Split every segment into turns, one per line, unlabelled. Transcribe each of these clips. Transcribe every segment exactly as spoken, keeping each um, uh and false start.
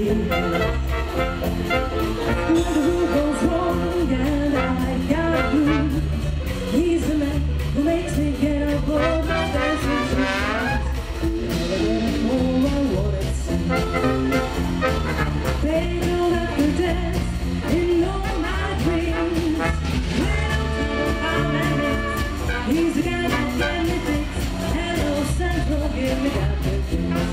When the world goes wrong and I got you, he's the man who makes me get up all my dancing shoes. Never get home, I wanna see. They don't have to dance in all my dreams. When I'm five minutes, he's the guy that get me fixed. Hello Central, give me that good things.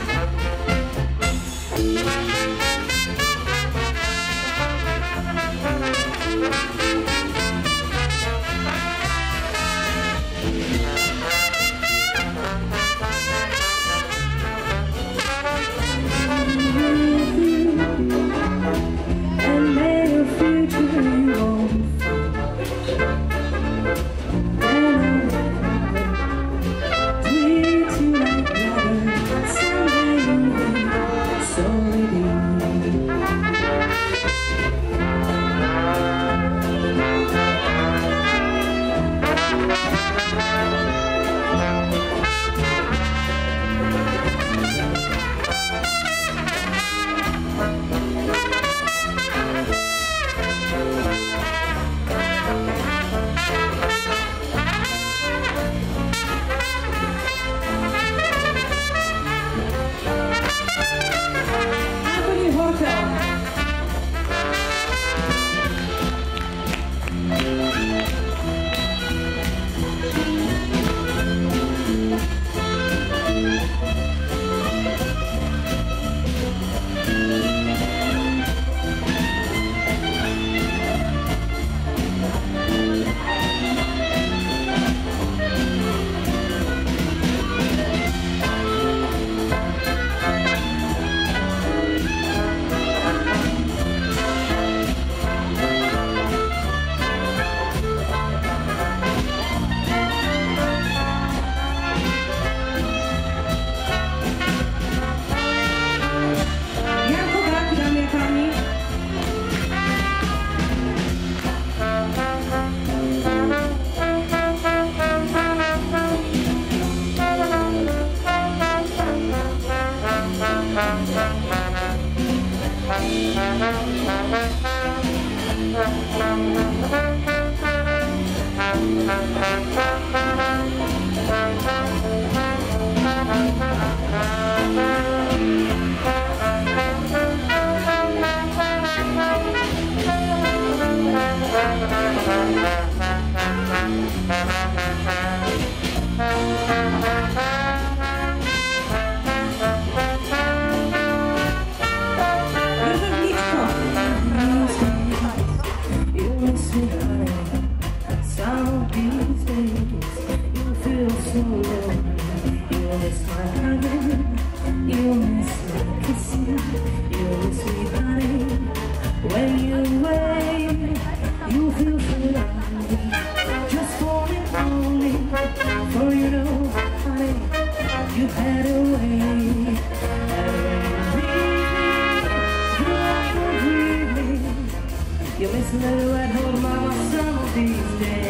You miss a little at home, mama, some of these days.